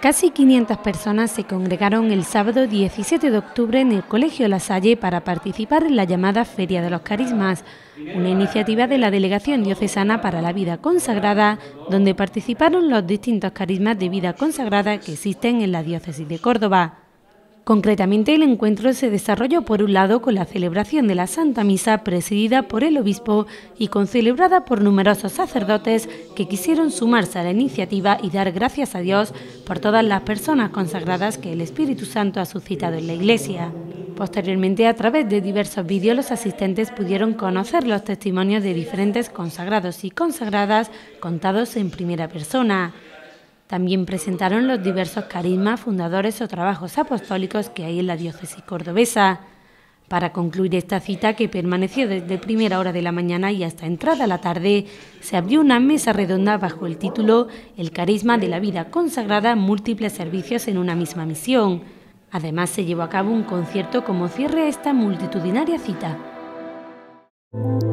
Casi 500 personas se congregaron el sábado 17 de octubre en el Colegio La Salle para participar en la llamada Feria de los Carismas, una iniciativa de la Delegación Diocesana para la Vida Consagrada, donde participaron los distintos carismas de vida consagrada que existen en la diócesis de Córdoba. Concretamente, el encuentro se desarrolló por un lado con la celebración de la Santa Misa presidida por el obispo y concelebrada por numerosos sacerdotes que quisieron sumarse a la iniciativa y dar gracias a Dios por todas las personas consagradas que el Espíritu Santo ha suscitado en la Iglesia. Posteriormente, a través de diversos vídeos, los asistentes pudieron conocer los testimonios de diferentes consagrados y consagradas contados en primera persona. También presentaron los diversos carismas, fundadores o trabajos apostólicos que hay en la diócesis cordobesa. Para concluir esta cita, que permaneció desde primera hora de la mañana y hasta entrada la tarde, se abrió una mesa redonda bajo el título El carisma de la vida consagrada, múltiples servicios en una misma misión. Además, se llevó a cabo un concierto como cierre a esta multitudinaria cita.